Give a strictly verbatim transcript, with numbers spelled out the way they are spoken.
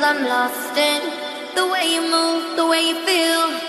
I'm lost in the way you move, the way you feel.